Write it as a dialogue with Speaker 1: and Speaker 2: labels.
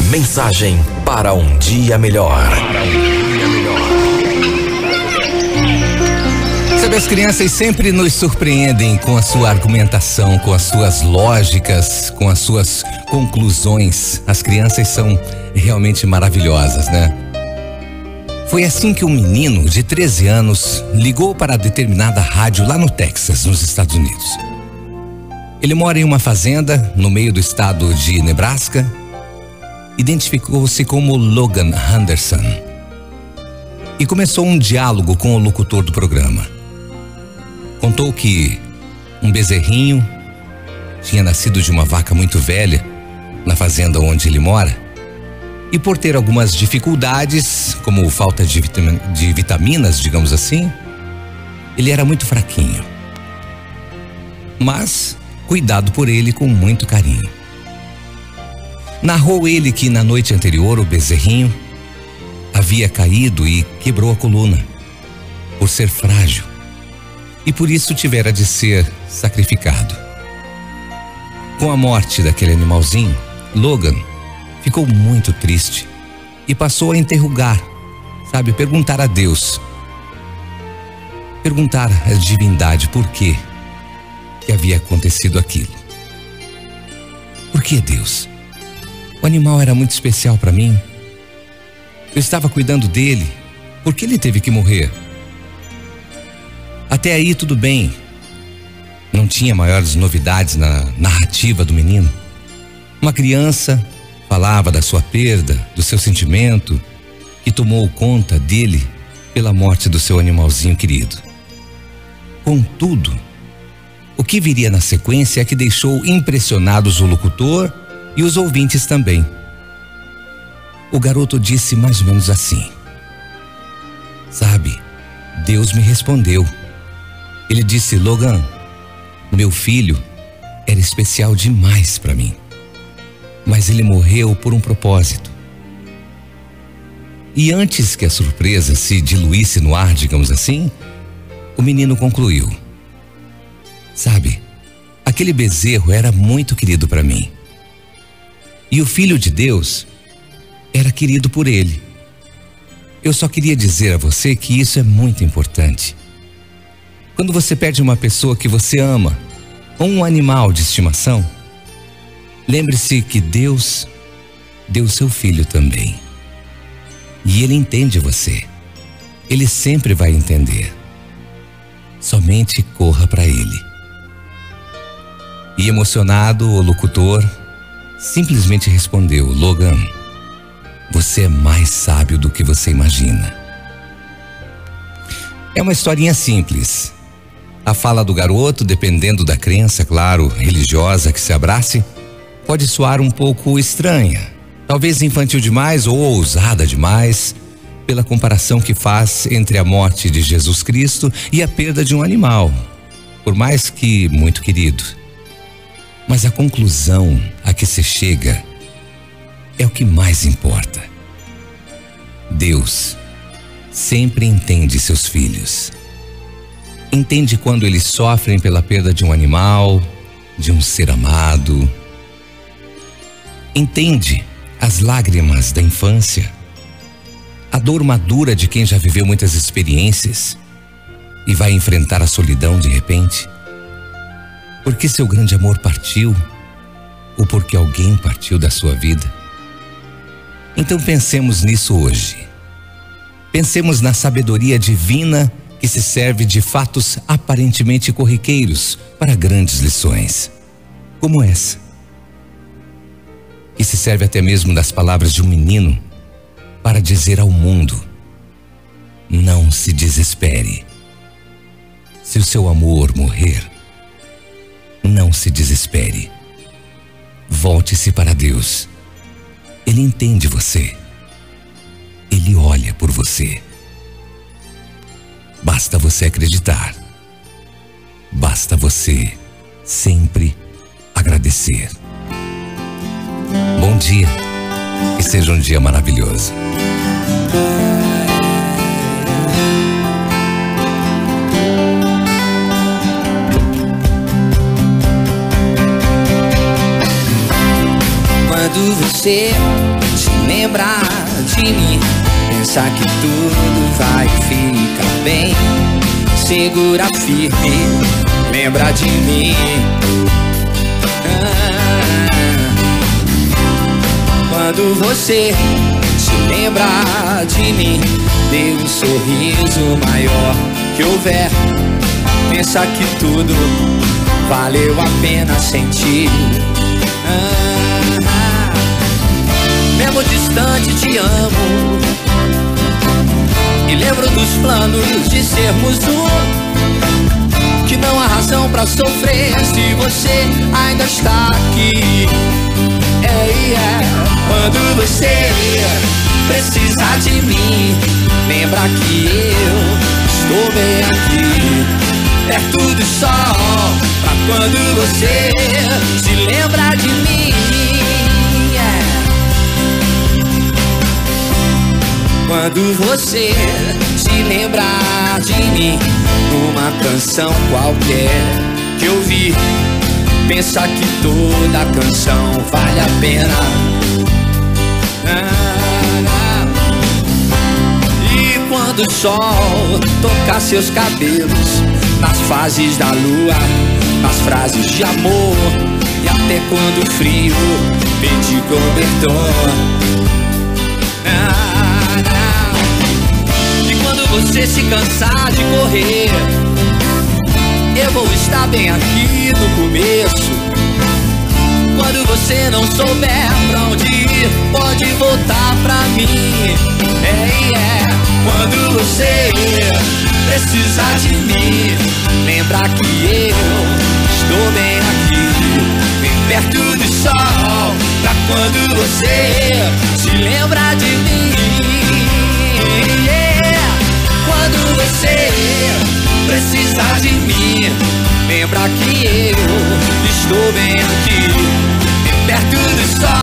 Speaker 1: Mensagem para um dia melhor.
Speaker 2: Sabe, as crianças sempre nos surpreendem com a sua argumentação, com as suas lógicas, com as suas conclusões. As crianças são realmente maravilhosas, né? Foi assim que um menino de 13 anos ligou para determinada rádio lá no Texas, nos Estados Unidos. Ele mora em uma fazenda no meio do estado de Nebraska. Identificou-se como Logan Henderson e começou um diálogo com o locutor do programa. Contou que um bezerrinho tinha nascido de uma vaca muito velha na fazenda onde ele mora, e por ter algumas dificuldades, como falta de vitaminas, digamos assim, ele era muito fraquinho, mas cuidado por ele com muito carinho. Narrou ele que na noite anterior o bezerrinho havia caído e quebrou a coluna por ser frágil, e por isso tivera de ser sacrificado. Com a morte daquele animalzinho, Logan ficou muito triste e passou a interrogar, perguntar a Deus, perguntar à divindade por que havia acontecido aquilo. Por que, Deus? O animal era muito especial para mim. Eu estava cuidando dele. Por que ele teve que morrer? Até aí tudo bem. Não tinha maiores novidades na narrativa do menino. Uma criança falava da sua perda, do seu sentimento, que tomou conta dele pela morte do seu animalzinho querido. Contudo, o que viria na sequência é que deixou impressionados o locutor e os ouvintes também. O garoto disse mais ou menos assim: Deus me respondeu. Ele disse: Logan, meu filho era especial demais para mim, mas ele morreu por um propósito. E antes que a surpresa se diluísse no ar, digamos assim, o menino concluiu: aquele bezerro era muito querido para mim. E o Filho de Deus era querido por ele. Eu só queria dizer a você que isso é muito importante. Quando você perde uma pessoa que você ama, ou um animal de estimação, lembre-se que Deus deu seu filho também. E ele entende você. Ele sempre vai entender. Somente corra para ele. E emocionado, o locutor simplesmente respondeu: Logan, você é mais sábio do que você imagina. É uma historinha simples. A fala do garoto, dependendo da crença, claro, religiosa que se abrace, pode soar um pouco estranha, talvez infantil demais ou ousada demais, pela comparação que faz entre a morte de Jesus Cristo e a perda de um animal, por mais que muito querido. Mas a conclusão a que se chega é o que mais importa. Deus sempre entende seus filhos. Entende quando eles sofrem pela perda de um animal, de um ser amado. Entende as lágrimas da infância, a dor madura de quem já viveu muitas experiências e vai enfrentar a solidão de repente. Porque seu grande amor partiu, ou porque alguém partiu da sua vida. Então pensemos nisso hoje. Pensemos na sabedoria divina que se serve de fatos aparentemente corriqueiros para grandes lições, como essa, que se serve até mesmo das palavras de um menino para dizer ao mundo: não se desespere. Se o seu amor morrer, não se desespere. Volte-se para Deus. Ele entende você. Ele olha por você. Basta você acreditar. Basta você sempre agradecer. Bom dia. Que seja um dia maravilhoso.
Speaker 3: Quando você lembrar de mim, pensar que tudo vai ficar bem. Segura firme, lembra de mim. Quando você se lembrar de mim, dê um sorriso maior que houver. Pensa que tudo valeu a pena sentir. Mesmo distante te amo, e lembro dos planos de sermos um, que não há razão pra sofrer se você ainda está aqui. Quando você precisar de mim, lembra que eu estou bem aqui, perto do sol, pra quando você se lembrar de mim. Quando você se lembrar de mim, numa canção qualquer que eu vi, pensa que toda canção vale a pena. E quando o sol tocar seus cabelos, nas fases da lua, nas frases de amor, e até quando o frio pedir cobertor. E quando você se cansar de correr, eu vou estar bem aqui no começo. Quando você não souber pra onde ir, pode voltar pra mim. Quando você precisar de mim, lembra que eu estou bem aqui, bem perto do sol, pra quando você se lembrar de mim. Quando você precisar de mim, lembra que eu estou bem aqui,